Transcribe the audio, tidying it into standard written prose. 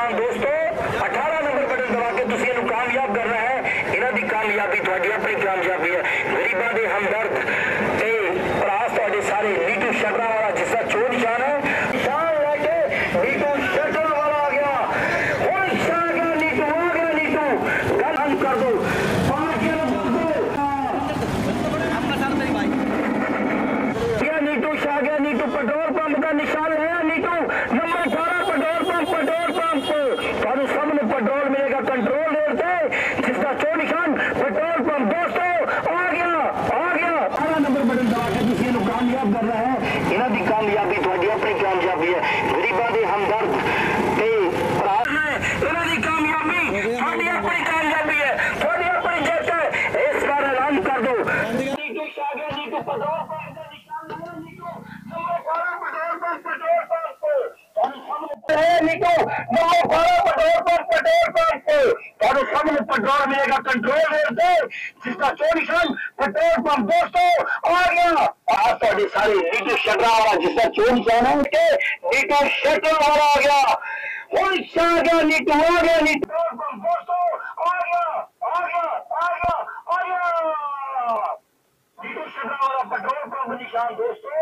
निशान दोस्तों 18 number button दबा के तुम इन्हें कामयाब करना है। इन्हों की कामयाबी थोड़ी अपनी कामयाबी है। गरीबों के हमदर्द ते भरा थोड़े सारे नीटू शटरा वाला जिसका चो निशान है, निशान लेके नीटू शटरा वाला आ गया। और आ गया नीटू, आ गया नीटू, गल बंद कर दो। नीटू आ गया, नीटू पेट्रोल पंप का निशान है। नीटू नंबर 18 पेट्रोल पंप थानू सामने पेट्रोल मिलेगा कंट्रोल रेट से, जिसका चो निशान पेट्रोल पंप दोस्तों आ गया 18 नंबर बटन दबा के किसी को कामयाब कर रहा है। इन्हों की कामयाबी थोड़ी अपनी कामयाबी है। गरीबों के हमदर्द ते भरा इन्हों की कामयाबी थोड़ी अपनी कामयाबी है, थोड़ी अपनी जीत है। इस बार ऐलान कर दो। नीटू आ गया, नीटू पेट्रोल पंप का निशान है। Neetu number 18 petrol pump Neetu number 12 petrol pump थानू सामने पेट्रोल मिलेगा कंट्रोल रेट से, जिसका चो निशान पेट्रोल पंप दोस्तों आ गया। आज थोड़े सारे नीटू शटरा वाला जिसका चो निशान है, नीटू शटर वाला आ गया। और आ गया नीटू, आ गया नीटू पेट्रोल पंप दोस्तों आ गया नीटू शटरा वाला पेट्रोल पंप निशान दोस्तों